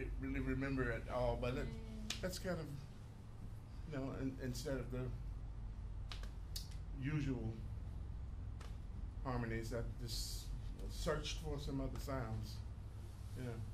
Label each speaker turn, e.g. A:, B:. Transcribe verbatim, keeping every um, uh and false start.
A: re really remember it all, but it, that's kind of, you know, in, instead of the usual harmonies, I just searched for some other sounds, you know.